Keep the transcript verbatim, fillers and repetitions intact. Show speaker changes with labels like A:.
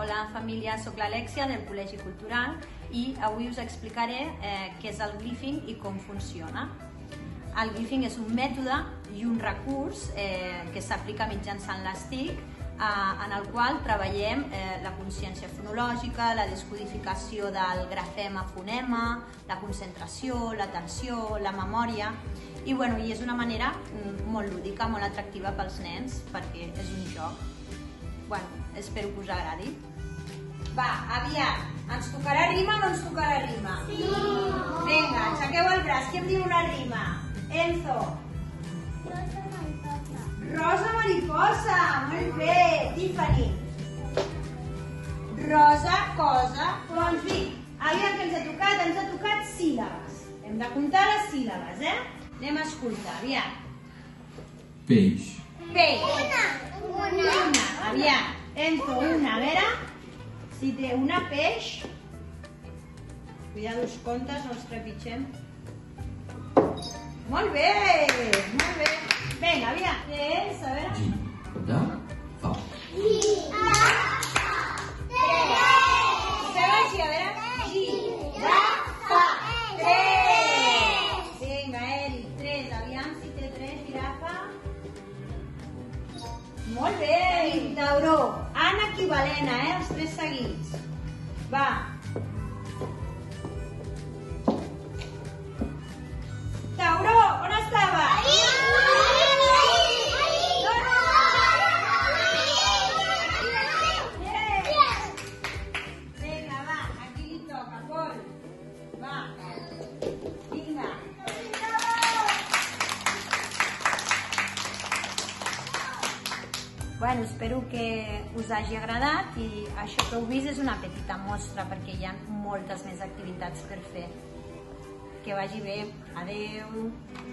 A: Hola família, soc l'Alexia del Col·legi Cultural i avui us explicaré eh, què és el Glyphing i com funciona. El Glyphing és un mètode i un recurs eh, que s'aplica mitjançant les T I C, eh, en el qual treballem eh, la consciència fonològica, la descodificació del grafema-fonema, la concentració, l'atenció, la memòria, i, bueno, i és una manera molt lúdica, molt atractiva pels nens, perquè és un joc. Bueno, espero que us agradi. Va, aviat, ens tocarà rima o no ens tocarà rima? Sí! Vinga, aixequeu el braç, qui em diu una rima? Enzo.
B: Rosa mariposa.
A: Rosa mariposa, molt bé. Tiffany. Rosa cosa. Doncs vinga, aviam que ens ha tocat, ens ha tocat síl·labes. Hem de comptar les síl·labes, eh? Anem a escoltar, aviam.
C: Peix.
A: Peix.
B: Una. Una.
A: Una, aviam. Enzo, una, a veure si té una peix. Cuidado els contes, no els trepitgem. Molt bé, molt bé. Vinga, aviam. Què és? A veure.
C: Girafa.
A: Fem així, a veure. Girafa. Tres. Vinga, Eric, tres. Aviam si té tres, girafa. Molt bé. Tauró. An equivalent, eh? Els tres seguits. Va. Tauró, on estava? Vinga, va, aquí li toca, Pol. Va. Vinga. Bueno, espero que us hagi agradat i això que heu vist és una petita mostra perquè hi ha moltes més activitats per fer. Que vagi bé. Adeu.